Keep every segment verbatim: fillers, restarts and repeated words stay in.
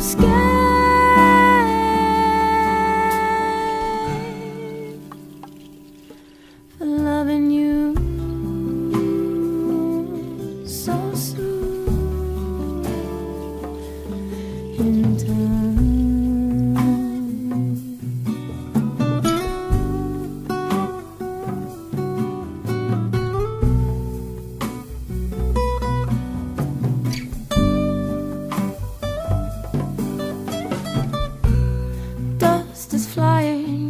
escape for loving you so soon in time. Is flying,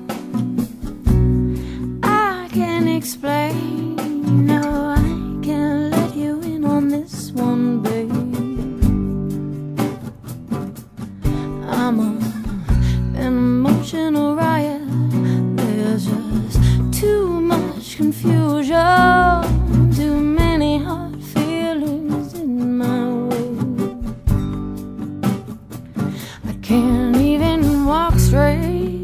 I can't explain. No, I can't let you in on this one, babe. I'm a, an emotional riot. There's just too much confusion, too many hard feelings in my way. I can't even walk straight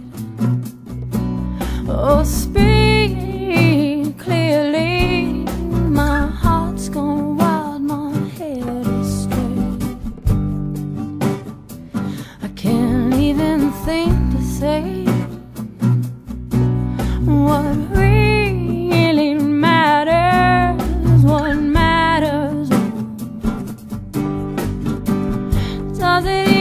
or speak clearly. My heart's gone wild, my head is straight. I can't even think to say what really matters. What matters, does it